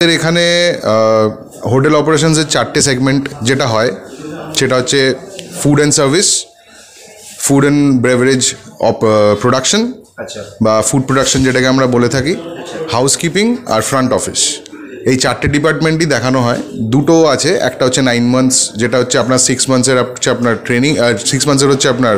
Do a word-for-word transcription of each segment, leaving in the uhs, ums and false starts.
এখানে হোটেল অপারেশনসের চারটে সেগমেন্ট যেটা হয় সেটা হচ্ছে food and service, food and beverage production বা ফুড প্রোডাকশন যেটাকে আমরা বলে থাকি, হাউসকিপিং আর ফ্রন্ট অফিস। এই চারটে ডিপার্টমেন্টই দেখানো হয়। দুটো আছে, একটা হচ্ছে নাইন মান্থস যেটা হচ্ছে আপনার সিক্স মান্থসের হচ্ছে আপনার ট্রেনিং, সিক্স মান্থসের হচ্ছে আপনার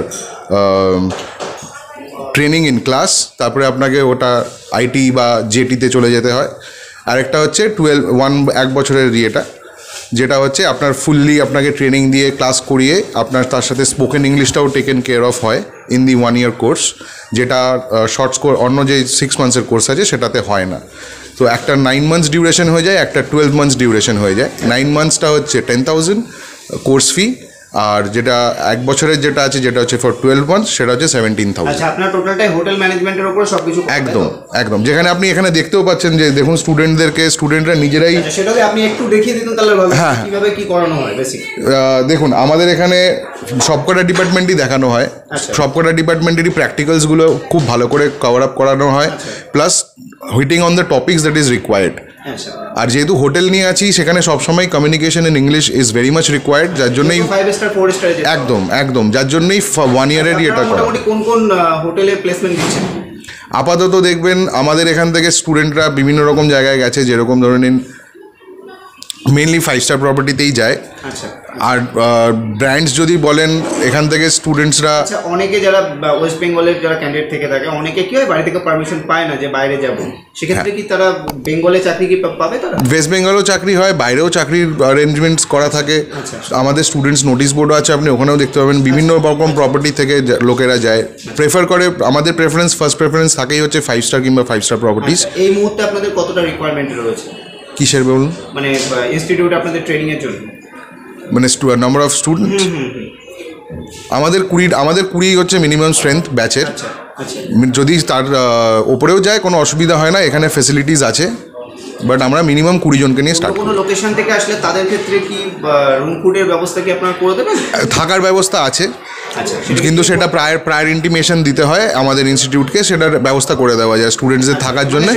ট্রেনিং ইন ক্লাস, তারপরে আপনাকে ওটা আইটি বা জেটিতে চলে যেতে হয়। আরেকটা হচ্ছে টুয়েলভ ওয়ান এক বছরের ইয়েটা, যেটা হচ্ছে আপনার ফুললি আপনাকে ট্রেনিং দিয়ে ক্লাস করিয়ে আপনার তার সাথে স্পোকেন ইংলিশটাও টেকেন কেয়ার অফ হয় in the one year course, যেটা শর্টস কোর্স অন্য যে সিক্স মান্থসের কোর্স আছে সেটাতে হয় না। তো একটা নাইন মান্থস ডিউরেশন হয়ে যায়, একটা টুয়েলভ মান্থস ডিউরেশন হয়ে যায়। নাইন মান্থসটা হচ্ছে টেন থাউজেন্ড কোর্স ফি, আর যেটা এক বছরের যেটা আছে যেটা হচ্ছে ফর টুয়েলভ মান্থস সেটা হচ্ছে সেভেন্টিন থাউজেন্ড। আচ্ছা, আপনার টোটালটাই হোটেল ম্যানেজমেন্টের উপর সবকিছু একদম একদম। যেখানে আপনি এখানে দেখতেও পাচ্ছেন যে দেখুন স্টুডেন্টদেরকে স্টুডেন্টরা নিজেরাই, সেটাকে আপনি একটু দেখিয়ে দিতেন তাহলে ভালো। হ্যাঁ, কিভাবে কি করানো হয় বেসিক? দেখুন আমাদের এখানে সবকটা ডিপার্টমেন্টই দেখানো হয়, সবকটা ডিপার্টমেন্টেরই প্র্যাকটিক্যালসগুলো খুব ভালো করে কভার আপ করানো হয়, plus hitting on the topics that is required. আর যেহেতু হোটেল নিয়ে আছি সেখানে সবসময় communication in English is very much required, যার জন্যই একদম একদম যার জন্যই ওয়ান ইয়ারেরই এটা করা। কোন কোন হোটেলে প্লেসমেন্ট দিচ্ছেন? আপাতত দেখবেন আমাদের এখান থেকে স্টুডেন্টরা বিভিন্ন রকম জায়গায় গেছে, যেরকম ধরে নিন মেনলি ফাইভ স্টার প্রপার্টিতেই যায়। আর ব্র্যান্ডস যদি বলেন এখান থেকে স্টুডেন্টসরা, অনেকে যারা ওয়েস্ট বেঙ্গলের যারা ক্যান্ডিডেট থেকে থাকে অনেকে কি হয় বাড়ি থেকে পারমিশন পায় না যে বাইরে যাব, সেক্ষেত্রে কি তারা বেঙ্গলে চাকরি কি পাবে? তারা ওয়েস্ট বেঙ্গলেও চাকরি হয়, বাইরেও চাকরির অ্যারেঞ্জমেন্টস করা থাকে। আমাদের স্টুডেন্টস নোটিশ বোর্ডও আছে, আপনি ওখানেও দেখতে পাবেন বিভিন্ন রকম প্রপার্টি থেকে লোকেরা যায়, প্রেফার করে। আমাদের প্রেফারেন্স ফার্স্ট প্রেফারেন্স থাকেই হচ্ছে ফাইভ স্টার কিংবা ফাইভ স্টার প্রপার্টিস। এই মুহূর্তে আপনাদের কতটা রিকোয়ারমেন্ট রয়েছে? কিসের বলুন? মানে ইনস্টিটিউট আপনাদের ট্রেনিং এর জন্য, মানে নাম্বার অফ স্টুডেন্ট আমাদের কুড়ি আমাদের কুড়ি হচ্ছে মিনিমাম স্ট্রেংথ ব্যাচের। যদি তার ওপরেও যায় কোনো অসুবিধা হয় না, এখানে ফেসিলিটিস আছে, বাট আমরা মিনিমাম কুড়ি জনকে নিয়ে স্টার্ট করি। কোনো লোকেশন থেকে আসলে তাদের ক্ষেত্রে কি রুম ফুডের ব্যবস্থা কি আপনারা করে দেবেন? থাকার ব্যবস্থা আছে, কিন্তু সেটা প্রায় প্রায়র ইন্টিমেশন দিতে হয় আমাদের ইনস্টিটিউটকে, সেটার ব্যবস্থা করে দেওয়া যায় স্টুডেন্টসদের থাকার জন্য।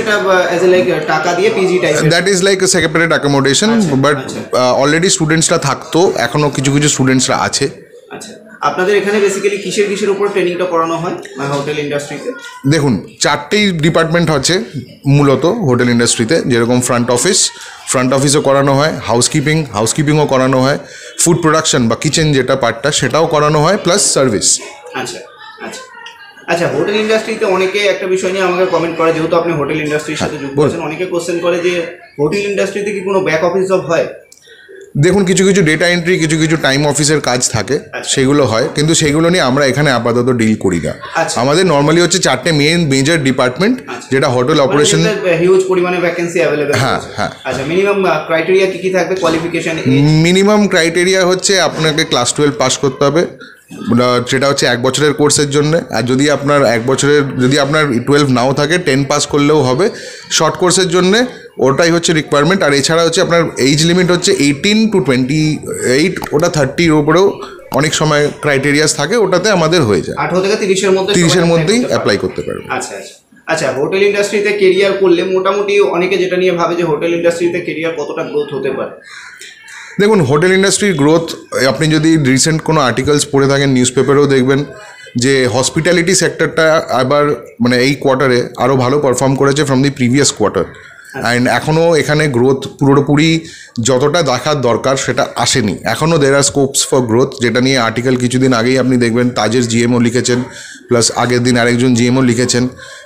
That is like separate accommodation, but already স্টুডেন্টসরা থাকতো, এখনও কিছু কিছু স্টুডেন্টসরা আছে। আচ্ছা, আপনাদের এখানে বেসিক্যালি কিসের কিসের উপর ট্রেনিংটা করানো হয় হোটেল ইন্ডাস্ট্রিতে? দেখুন চারটেই ডিপার্টমেন্ট হচ্ছে মূলত হোটেল ইন্ডাস্ট্রিতে, যেরকম ফ্রন্ট অফিস, ফ্রন্ট অফিসও করানো হয়, হাউসকিপিং হাউসকিপিংও করানো হয়, ফুড প্রোডাকশন বা কিচেন যেটা পার্টটা সেটাও করানো হয়, প্লাস সার্ভিস। আচ্ছা আচ্ছা আচ্ছা হোটেল ইন্ডাস্ট্রিতে অনেকে একটা বিষয় নিয়ে আমাকে কমেন্ট করে, যেহেতু আপনি হোটেল ইন্ডাস্ট্রির সাথে যুক্ত আছেন, অনেকে কোশ্চেন করে যে হোটেল ইন্ডাস্ট্রিতে কি কোনো ব্যাক অফিস জব হয়? দেখুন কিছু কিছু ডেটা এন্ট্রি, কিছু কিছু টাইম অফিসের কাজ থাকে, সেগুলো হয়, কিন্তু সেগুলো নিয়ে আমরা এখানে আপাতত ডিল করি না। আমাদের নর্মালি হচ্ছে চারটে মেন মেজর ডিপার্টমেন্ট, যেটা হোটেল অপারেশন, হিউজ পরিমাণে ভ্যাকেন্সি अवेलेबल। হ্যাঁ হ্যাঁ। আচ্ছা, মিনিমাম ক্রাইটেরিয়া কি কি থাকবে? কোয়ালিফিকেশন মিনিমাম ক্রাইটেরিয়া হচ্ছে আপনাকে ক্লাস টুয়েলভ পাস করতে হবে, সেটা হচ্ছে এক বছরের কোর্সের জন্য। আর যদি আপনার এক বছরের যদি আপনার টুয়েলভ নাও থাকে, টেন পাস করলেও হবে শর্ট কোর্সের জন্য, ওটাই হচ্ছে রিকোয়ারমেন্ট। আর এছাড়া হচ্ছে আপনার এজ লিমিট হচ্ছে এইটিন টু টোয়েন্টি এইট, ওটা থার্টির ওপরেও অনেক সময় ক্রাইটেরিয়াস থাকে, ওটাতে আমাদের হয়ে যায়। আঠারো থেকে তিরিশের মধ্যে তিরিশের মধ্যেই অ্যাপ্লাই করতে পারবে। আচ্ছা আচ্ছা আচ্ছা হোটেল ইন্ডাস্ট্রিতে কেরিয়ার করলে মোটামুটি অনেকে যেটা নিয়ে ভাবে যে হোটেল ইন্ডাস্ট্রিতে কেরিয়ার কতটা গ্রোথ হতে পারে? দেখুন হোটেল ইন্ডাস্ট্রির গ্রোথ, আপনি যদি রিসেন্ট কোনো আর্টিকেলস পড়ে থাকেন, নিউজ পেপারেও দেখবেন যে হসপিটালিটি সেক্টরটা আবার মানে এই কোয়ার্টারে আরও ভালো পারফর্ম করেছে from the previous quarter. And এখনও এখানে গ্রোথ পুরোপুরি যতটা দেখার দরকার সেটা আসেনি, এখনও দের আর স্কোপস ফর গ্রোথ, যেটা নিয়ে আর্টিকেল কিছুদিন আগেই আপনি দেখবেন তাজের জিএমও লিখেছেন, প্লাস আগের দিন আরেকজন জিএমও লিখেছেন।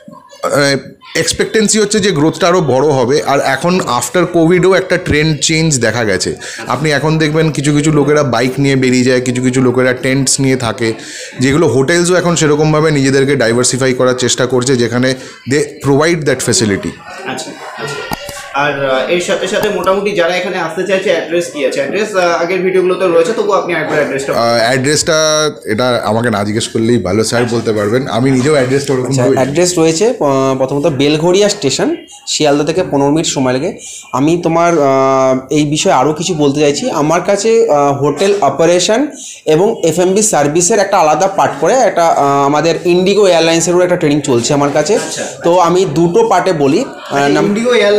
এক্সপেকটেন্সি হচ্ছে যে গ্রোথটা আরও বড়ো হবে। আর এখন আফটার কোভিডও একটা ট্রেন্ড চেঞ্জ দেখা গেছে, আপনি এখন দেখবেন কিছু কিছু লোকেরা বাইক নিয়ে বেরিয়ে যায়, কিছু কিছু লোকেরা টেন্টস নিয়ে থাকে, যেগুলো হোটেলসও এখন সেরকমভাবে নিজেদেরকে ডাইভার্সিফাই করার চেষ্টা করছে, যেখানে দে প্রোভাইড দ্যাট ফেসিলিটি। আচ্ছা আচ্ছা আর এর সাথে সাথে মোটামুটি যারা এখানে আসতে চাইছে অ্যাড্রেস কি আছে? অ্যাড্রেস আগের ভিডিওগুলোতে রয়েছে, তবু আপনি একবার অ্যাড্রেসটা অ্যাড্রেসটা এটা আমাকে না জিজ্ঞেস করলেই ভালো, স্যার বলতে পারবেন, আমি নিজেও অ্যাড্রেসটা ওরকম। অ্যাড্রেস রয়েছে প্রথমত বেলঘড়িয়া স্টেশন, শিয়ালদা থেকে পনেরো মিনিট সময় লাগে। আমি তোমার এই বিষয়ে আরও কিছু বলতে চাইছি। আমার কাছে হোটেল অপারেশন এবং এফএমবি সার্ভিসের একটা আলাদা পার্ট করে, একটা আমাদের ইন্ডিগো এয়ারলাইন্সেরও একটা ট্রেনিং চলছে আমার কাছে। তো আমি দুটো পার্টে বলি। ইন্ডিগো এয়ারলাইনে অনেক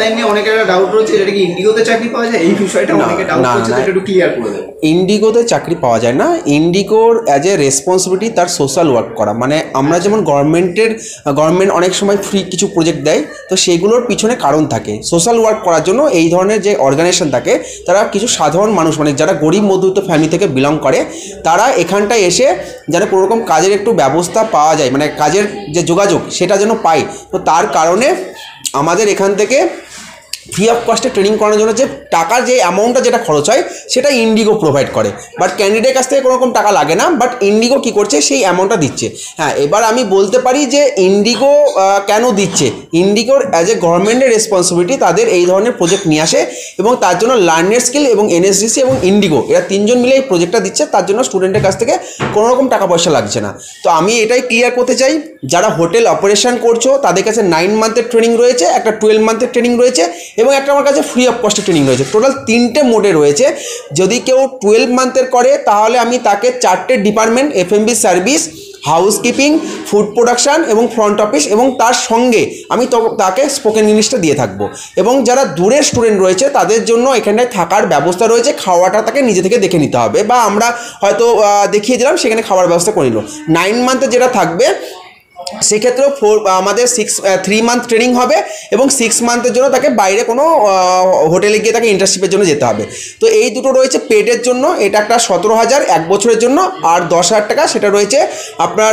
অনেকের একটা ডাউট রয়েছে, এটা কি ইন্ডিগোতে চাকরি পাওয়া যায়? এই বিষয়টা না, অনেকে ডাউট না, করছে, না। তো এটা একটু ক্লিয়ার করে দেবো। ইন্ডিগোতে চাকরি পাওয়া যায় না। ইন্ডিগোর অ্যাজ এ রেসপন্সিবিলিটি তার সোশ্যাল ওয়ার্ক করা, মানে আমরা যেমন গভর্নমেন্টের গভর্নমেন্ট অনেক সময় ফ্রি কিছু প্রজেক্ট দেয়, তো সেগুলোর পিছনে কারণ থাকে। সোশ্যাল ওয়ার্ক করার জন্য এই ধরনের যে অর্গানাইজেশন থাকে, তারা কিছু সাধারণ মানুষ মানে যারা গরিব মধ্যবিত্ত ফ্যামিলি থেকে বিলং করে, তারা এখানটায় এসে যেন কোনো রকম কাজের একটু ব্যবস্থা পাওয়া যায়, মানে কাজের যে যোগাযোগ সেটা যেন পায়। তো তার কারণে আমাদের এখান থেকে ফ্রি অফ কস্টে ট্রেনিং করানোর জন্য যে টাকার যে অ্যামাউন্টটা যেটা খরচ হয় সেটা ইন্ডিগো প্রোভাইড করে, বাট ক্যান্ডিডেট কাছ থেকে কোনো রকম টাকা লাগে না, বাট ইন্ডিগো কী করছে সেই অ্যামাউন্টটা দিচ্ছে। হ্যাঁ, এবার আমি বলতে পারি যে ইন্ডিগো কেন দিচ্ছে। ইন্ডিগোর অ্যাজ এ গভর্নমেন্টের রেসপন্সিবিলিটি তাদের এই ধরনের প্রজেক্ট নিয়ে আসে, এবং তার জন্য লার্নার স্কিল এবং এনএসডিসি এবং ইন্ডিগো এরা তিনজন মিলে এই প্রজেক্টটা দিচ্ছে, তার জন্য স্টুডেন্টের কাছ থেকে কোনো রকম টাকা পয়সা লাগছে না। তো আমি এটাই ক্লিয়ার করতে চাই, যারা হোটেল অপারেশন করছো তাদের কাছে নাইন মান্থের ট্রেনিং রয়েছে, একটা টুয়েলভ মান্থের ট্রেনিং রয়েছে, এবং একটা আমার কাছে ফ্রি অফ কস্টে ট্রেনিং রয়েছে। টোটাল তিনটে মোডে রয়েছে। যদি কেউ টুয়েলভ মান্থের করে তাহলে আমি তাকে চারটে department, FMB service, housekeeping, food production এবং ফ্রন্ট অফিস, এবং তার সঙ্গে আমি তো তাকে স্পোকেন ইংলিশটা দিয়ে থাকবো। এবং যারা দূরের স্টুডেন্ট রয়েছে তাদের জন্য এখানটায় থাকার ব্যবস্থা রয়েছে, খাওয়াটা তাকে নিজে থেকে দেখে নিতে হবে, বা আমরা হয়তো দেখিয়ে দিলাম, সেখানে খাওয়ার ব্যবস্থা করে নিল। নাইন মান্থে যেটা থাকবে সেক্ষেত্রেও ফোর আমাদের সিক্স থ্রি মান্থ ট্রেনিং হবে, এবং সিক্স মান্থের জন্য তাকে বাইরে কোনো হোটেলে গিয়ে তাকে ইন্টার্নশিপের জন্য যেতে হবে। তো এই দুটো রয়েছে পেডের জন্য, এটা একটা সতেরো হাজার এক বছরের জন্য, আর দশ হাজার টাকা সেটা রয়েছে আপনার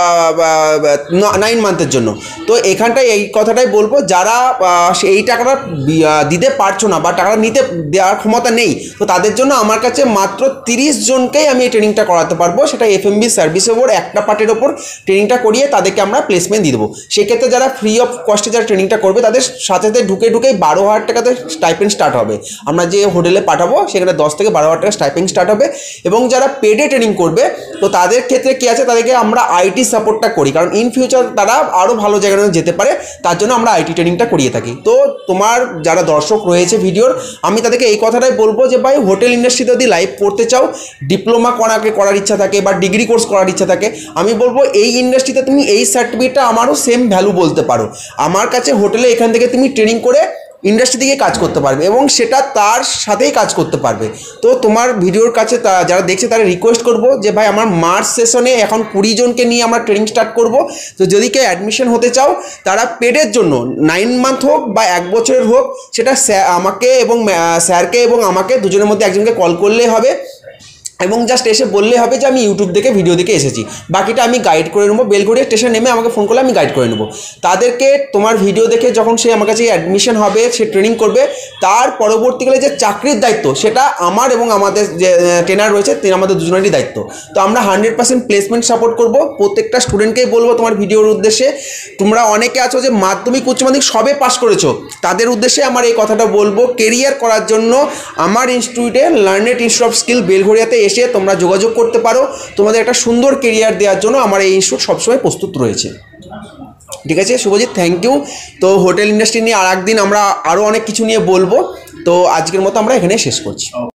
নাইন মান্থের জন্য। তো এখানটায় এই কথাটাই বলবো, যারা এই টাকাটা দিতে পারছো না বা টাকাটা নিতে দেওয়ার ক্ষমতা নেই, তো তাদের জন্য আমার কাছে মাত্র তিরিশ জনকেই আমি এই ট্রেনিংটা করাতে পারবো। সেটা এফএমবি সার্ভিসের ওপর একটা পার্টের ওপর ট্রেনিংটা করিয়ে তাদেরকে আমরা প্লেসমেন্ট দিয়ে দেবো। সেক্ষেত্রে যারা ফ্রি অফ কস্টে যারা ট্রেনিংটা করবে তাদের সাথে সাথে ঢুকে ঢুকেই বারো হাজার টাকাতে স্টাইপেন্ড স্টার্ট হবে। আমরা যে হোটেলে পাঠাবো সেখানে দশ থেকে বারো হাজার টাকা স্টাইপেন্ড স্টার্ট হবে। এবং যারা পেডে ট্রেনিং করবে তো তাদের ক্ষেত্রে কী আছে, তাদেরকে আমরা আইটি সাপোর্টটা করি, কারণ ইন ফিউচার তারা আরও ভালো জায়গায় যেতে পারে, তার জন্য আমরা আইটি ট্রেনিংটা করিয়ে থাকি। তো তোমার যারা দর্শক রয়েছে ভিডিওর, আমি তাদেরকে এই কথাটাই বলবো যে ভাই, হোটেল ইন্ডাস্ট্রিতে যদি লাইভ পড়তে চাও, ডিপ্লোমা করাকে করার ইচ্ছা থাকে বা ডিগ্রি কোর্স করার ইচ্ছা থাকে, আমি বলবো এই ইন্ডাস্ট্রিতে তুমি এই সার্টিফিকেটটা আমারও সেম ভ্যালু বলতে পারো। আমার কাছে হোটেলে এখান থেকে তুমি ট্রেনিং করে ইন্ডাস্ট্রি থেকে কাজ করতে পারবে, এবং সেটা তার সাথেই কাজ করতে পারবে। তো তোমার ভিডিওর কাছে যারা দেখছে তারা রিকোয়েস্ট করবো যে ভাই, আমার মার্চ সেশনে এখন কুড়ি জনকে নিয়ে আমরা ট্রেনিং স্টার্ট করব। তো যদি কেউ অ্যাডমিশন হতে চাও, তারা পেডের জন্য নাইন মান্থ হোক বা এক বছরের হোক, সেটা আমাকে এবং স্যারকে এবং আমাকে দুজনের মধ্যে একজনকে কল করলেই হবে, এবং জাস্ট এসে বললে হবে যে আমি ইউটিউব দেখে ভিডিও দেখে এসেছি। বাকিটা আমি গাইড করে নেবো। বেলঘড়িয়া স্টেশন নেমে আমাকে ফোন করলে আমি গাইড করে নেবো তাদেরকে। তোমার ভিডিও দেখে যখন সে আমার কাছে অ্যাডমিশন হবে, সে ট্রেনিং করবে, তার পরবর্তীকালে যে চাকরির দায়িত্ব সেটা আমার এবং আমাদের যে ট্রেনার রয়েছে তিনি আমাদের দুজনেরই দায়িত্ব। তো আমরা হান্ড্রেড পার্সেন্ট প্লেসমেন্ট সাপোর্ট করবো। প্রত্যেকটা স্টুডেন্টকেই বলবো তোমার ভিডিওর উদ্দেশ্যে, তোমরা অনেকে আছো যে মাধ্যমিক উচ্চ মাধ্যমিক সবে পাস করেছো, তাদের উদ্দেশ্যে আমার এই কথাটা বলবো, কেরিয়ার করার জন্য আমার ইনস্টিটিউটে লার্নেট ইনস্টিটিউট অফ স্কিল বেলঘড়িয়াতে এসে তোমরা যোগাযোগ করতে পারো। তোমাদের একটা সুন্দর কেরিয়ার দেওয়ার জন্য আমার এই ইনস্টিটিউট সবসময় প্রস্তুত রয়েছে। ঠিক আছে শুভজিৎ, থ্যাংক ইউ। তো হোটেল ইন্ডাস্ট্রি নিয়ে আর একদিন আমরা আরও অনেক কিছু নিয়ে বলবো। তো আজকের মতো আমরা এখানে শেষ করছি।